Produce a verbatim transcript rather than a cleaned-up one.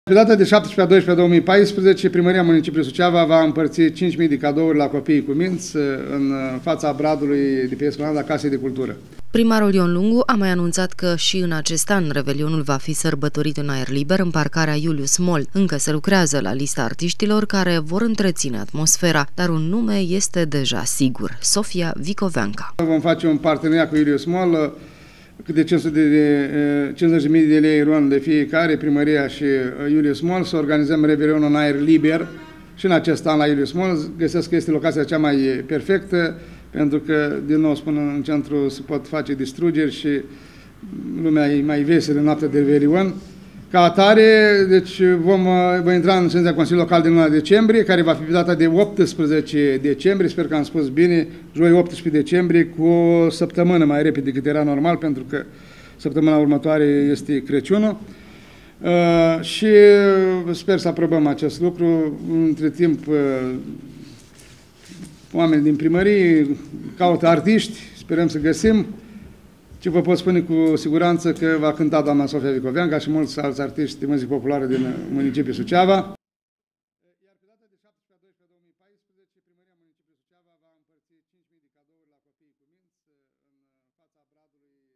Pe data de șaptesprezece a doisprezece două mii paisprezece, Primăria Municipiului Suceava va împărți cinci mii de cadouri la copiii cu minți în fața bradului de pe esplanada Casei de Cultură. Primarul Ion Lungu a mai anunțat că și în acest an Revelionul va fi sărbătorit în aer liber în parcarea Iulius Mall. Încă se lucrează la lista artiștilor care vor întreține atmosfera, dar un nume este deja sigur: Sofia Vicoveanca. Vom face un parteneriat cu Iulius Mall, câte cincizeci de mii de lei ron de fiecare, Primăria și Iulius Mall, să organizăm Revelionul în aer liber și în acest an la Iulius Mall. Găsesc că este locația cea mai perfectă, pentru că, din nou spun, în centru se pot face distrugeri și lumea e mai veselă în noaptea de Revelion. Ca atare, deci vom, vom intra în ședința Consiliului Local din luna decembrie, care va fi pe data de optsprezece decembrie, sper că am spus bine, joi optsprezece decembrie, cu o săptămână mai repede decât era normal, pentru că săptămâna următoare este Crăciunul. Uh, și sper să aprobăm acest lucru. Între timp, uh, oamenii din primărie caută artiști, sperăm să găsim. Ce vă pot spune cu siguranță că va cânta doamna Sofia Vicoveanca și mulți alți artiști de muzică populară din municipiul Suceava. Iar pe data de șaptesprezece a doisprezece două mii paisprezece, Primăria Municipiului Suceava va împărți cinci mii de cadouri la copiii cu minți în fața bradului